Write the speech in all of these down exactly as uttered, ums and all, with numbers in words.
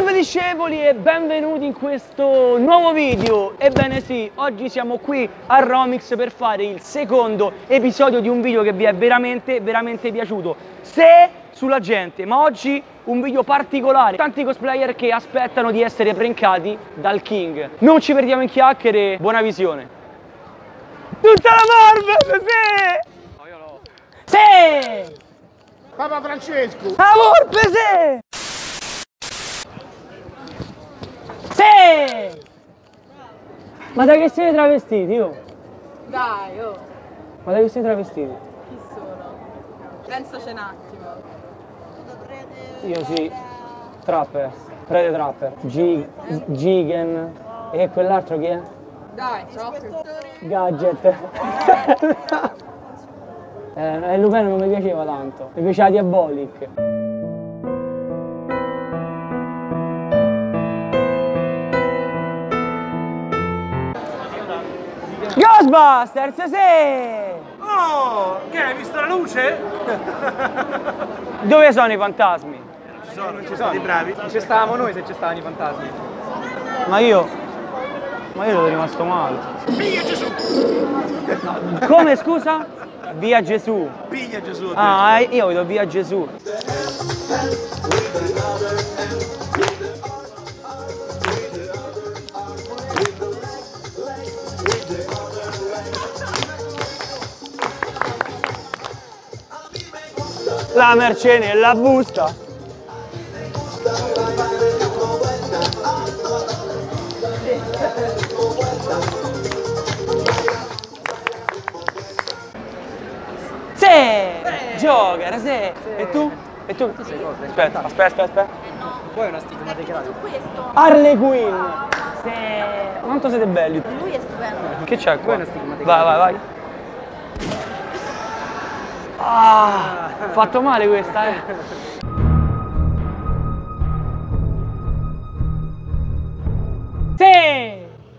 Salve discepoli e benvenuti in questo nuovo video. Ebbene sì, oggi siamo qui a Romix per fare il secondo episodio di un video che vi è veramente, veramente piaciuto. Se sulla gente, ma oggi un video particolare. Tanti cosplayer che aspettano di essere prankati dal King. Non ci perdiamo in chiacchiere, buona visione. Tutta la Marvel, sì! No, io no. Sì! Papa Francesco! La Volpe, sì! Sì! Ma da che siete travestiti, oh? Dai, oh! Ma da che siete travestiti? Chi sono? Pensaci un attimo. Io sì, Trapper, Prede Trapper, G Gigan e quell'altro chi è? Dai, troppo. Gadget. eh, Lupin non mi piaceva tanto, mi piaceva Diabolic. Ghostbusters, sì! Oh! Che hai visto la luce? Dove sono i fantasmi? Ci sono, ci sono. Bravi. Ci stavamo noi se ci stavano i fantasmi. Ma io... Ma io ero rimasto male. Piglia Gesù! No, come scusa? Via Gesù. Piglia Gesù! Ah, io vedo via Gesù. La merce nella busta. Sì! Joker, sì! E tu? E tu? Tu sei cosa? Aspetta, aspetta, aspetta, aspetta. Poi è una stigmatica. Harley Quinn! Sì! Quanto siete belli? Lui è stupendo. Che c'è qua? Poi è una stigmatica. Vai, vai, vai. Ah! Fatto male questa, eh! Sì!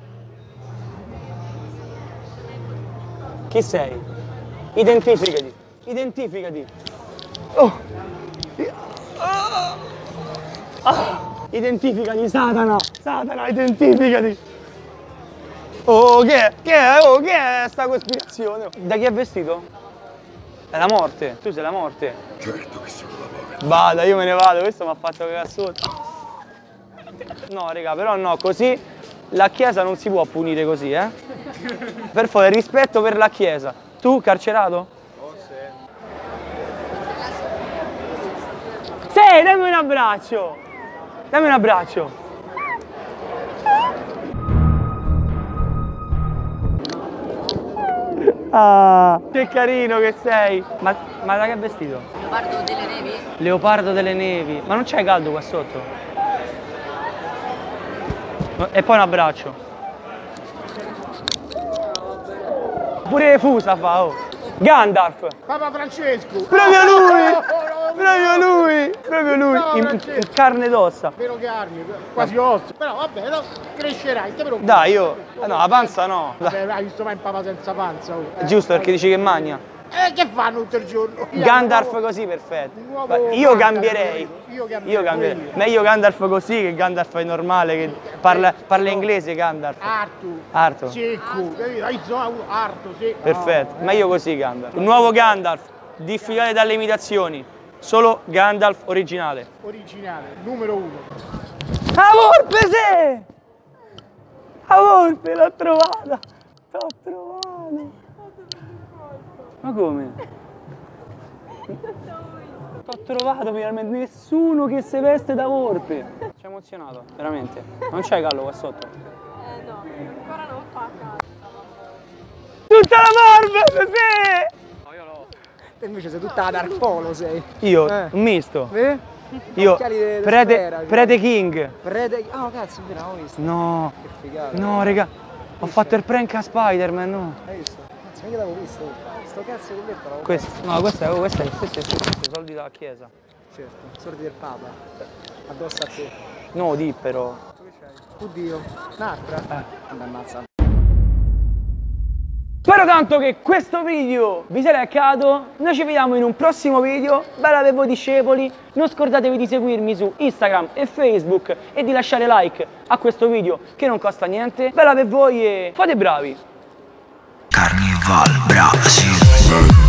Chi sei? Identificati! Identificati! Oh! Ah! Ah! Identificati, Satana! Satana, identificati! Oh, che è? Che è? Oh, che è sta cospirazione? Da chi è vestito? È la morte, tu sei la morte. Certo che sono la morte. Vada, io me ne vado, questo mi ha fatto cagare sotto. No, raga, però no, così la chiesa non si può punire così, eh? Per favore, rispetto per la chiesa. Tu, carcerato? Oh sì. Sì, dammi un abbraccio! Dammi un abbraccio! Ah, che carino che sei! Ma, ma da che vestito? Leopardo delle nevi? Leopardo delle nevi. Ma non c'è caldo qua sotto? E poi un abbraccio. Pure fusa fa, oh. Gandalf! Papa Francesco! Proprio lui! Proprio lui! Proprio lui! In, in carne ed ossa. Vero carne, quasi osso. Però vabbè, no, crescerai, te preoccupare. Dai, io... No, la panza no. Vabbè, hai visto mai un papa senza panza? Oh. È giusto perché dici che magna. Eh, che fanno tutto il giorno? Gandalf Nuovo- così, perfetto. nuovo Ma io Gandalf, cambierei. Io cambierei. Io cambierei. Meglio Gandalf così che Gandalf è normale, che parla, parla inglese Gandalf. Artu. Arto. Secco, capito? Hai visto? Arto, sì. Perfetto. Meglio così Gandalf. Un nuovo Gandalf, diffidato dalle imitazioni. Solo Gandalf originale. Originale, numero uno. La Volpe, sì! La Volpe, l'ho trovata! L'ho trovata! Ma come? L'ho trovato finalmente, nessuno che si veste da Volpe! Ci ha emozionato, veramente. Non c'è gallo qua sotto? Eh no, ancora non fa caso. Tutta la Marvel, sì! No, io no. Te invece sei tutta la Dark Polo, sei. Io, Eh. un misto. Eh? Io, Occhiali de- de prete, sfera, prete King. Prede... Ah, oh, cazzo, è vero, l'avevo visto. No, Che figata. no, raga. Ho fatto il prank a Spider-Man, no. Hai visto? Cazzo, mica l'avevo visto. Sto cazzo di letto l'avevo Questo, no, questo è, questo è, questo è, questi soldi della chiesa. Certo, sordi del Papa. Addosso a te. No, di però. Dove c'hai? Oddio. Un'altra? Eh. Vabbè, ammazza. Spero tanto che questo video vi sia piaciuto, noi ci vediamo in un prossimo video, bella per voi discepoli, non scordatevi di seguirmi su Instagram e Facebook e di lasciare like a questo video che non costa niente, bella per voi e fate bravi! Carnival Brasil.